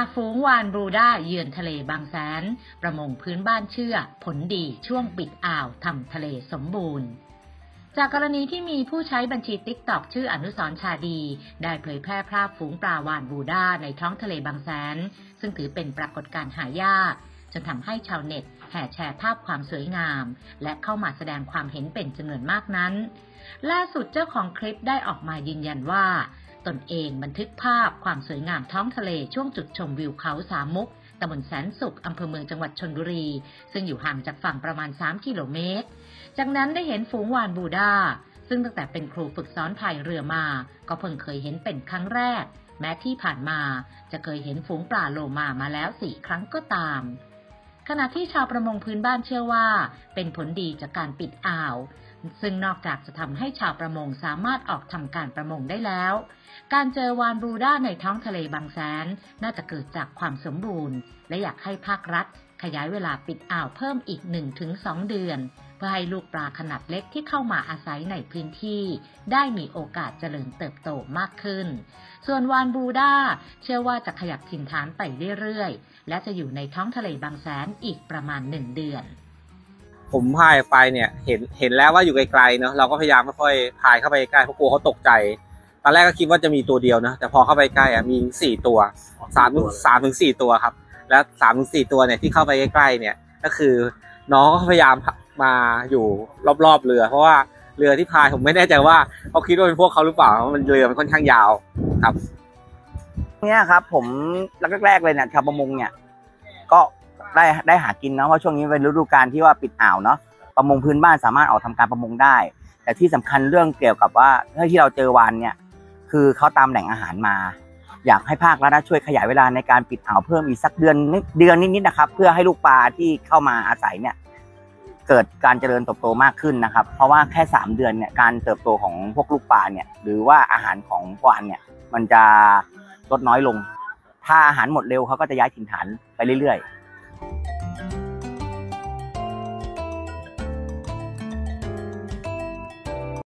ฝูงวาฬบรูด้าเยือนทะเลบางแสนประมงพื้นบ้านเชื่อผลดีช่วงปิดอ่าวทำทะเลสมบูรณ์จากกรณีที่มีผู้ใช้บัญชี TikTok ชื่ออนุสรณ์ชาดีได้เผยแพร่ภาพฝูงปลาวาฬบรูด้าในท้องทะเลบางแสนซึ่งถือเป็นปรากฏการณ์หายากจนทำให้ชาวเน็ตแห่แชร์ภาพความสวยงามและเข้ามาแสดงความเห็นเป็นจำนวนมากนั้นล่าสุดเจ้าของคลิปได้ออกมายืนยันว่าตนเองบันทึกภาพความสวยงามท้องทะเลช่วงจุดชมวิวเขาสามมุกตำบลแสนสุขอำเภอเมืองจังหวัดชลบุรีซึ่งอยู่ห่างจากฝั่งประมาณ3 กิโลเมตรจากนั้นได้เห็นฝูงวาฬบรูด้าซึ่งตั้งแต่เป็นครูฝึกสอนพายเรือมาก็เพิ่งเคยเห็นเป็นครั้งแรกแม้ที่ผ่านมาจะเคยเห็นฝูงปลาโลมาแล้ว4 ครั้งก็ตามขณะที่ชาวประมงพื้นบ้านเชื่อว่าเป็นผลดีจากการปิดอ่าวซึ่งนอกจากจะทำให้ชาวประมงสามารถออกทำการประมงได้แล้วการเจอวาฬบรูด้าในท้องทะเลบางแสนน่าจะเกิดจากความสมบูรณ์และอยากให้ภาครัฐขยายเวลาปิดอ่าวเพิ่มอีก 1-2 เดือนเพื่อให้ลูกปลาขนาดเล็กที่เข้ามาอาศัยในพื้นที่ได้มีโอกาสเจริญเติบโตมากขึ้นส่วนวาฬบรูด้าเชื่อว่าจะขยับถิ่นฐานไปเรื่อยๆและจะอยู่ในท้องทะเลบางแสนอีกประมาณ1 เดือนผมพายไปเนี่ยเห็นแล้วว่าอยู่ไกลๆเนาะเราก็พยายามไม่ค่อยพายเข้าไปใกล้เพราะกลัวเขาตกใจตอนแรกก็คิดว่าจะมีตัวเดียวนะแต่พอเข้าไปใกล้มี4 ตัว3-4 ตัวครับแล้ว3-4 ตัวเนี่ยที่เข้าไปใกล้ๆเนี่ยก็คือน้องก็พยายามมาอยู่รอบๆเรือเพราะว่าเรือที่พายผมไม่แน่ใจว่าเขาคิดว่าเป็นพวกเขาหรือเปล่าเพราะมันเรือมันค่อนข้างยาวครับเนี่ยครับผมแรกๆเลยเนี่ยชาวประมงเนี่ยก็ได้หากินนะเพราะช่วงนี้เป็นฤดูกาลที่ว่าปิดอ่าวเนาะประมงพื้นบ้านสามารถออกทำการประมงได้แต่ที่สำคัญเรื่องเกี่ยวกับว่าที่เราเจอวาฬเนี่ยคือเขาตามแหล่งอาหารมาอยากให้ภาครัฐช่วยขยายเวลาในการปิดอ่าวเพิ่มอีกสักเดือนนิดๆนะครับเพื่อให้ลูกปลาที่เข้ามาอาศัยเนี่ยเกิดการเจริญเติบโตมากขึ้นนะครับเพราะว่าแค่3 เดือนเนี่ยการเติบโตของพวกลูกปลาเนี่ยหรือว่าอาหารของวาฬเนี่ยมันจะลดน้อยลงถ้าอาหารหมดเร็วเขาก็จะย้ายถิ่นฐานไปเรื่อยๆ